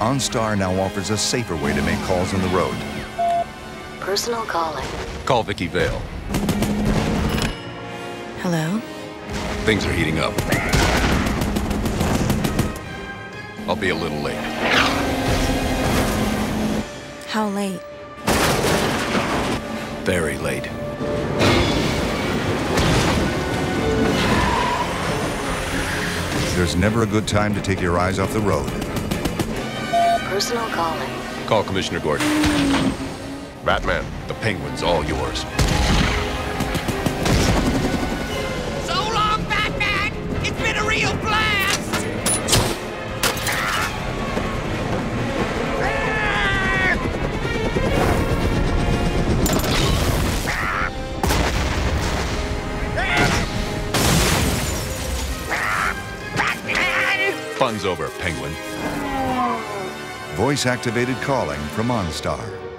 Onstar now offers a safer way to make calls on the road. Personal calling. Call Vicky Vale. Hello? Things are heating up. I'll be a little late. How late? Very late. There's never a good time to take your eyes off the road. Personal calling. Call Commissioner Gordon. Batman, the Penguin's all yours. So long, Batman! It's been a real blast! Fun's over, Penguin. Voice-activated calling from Onstar.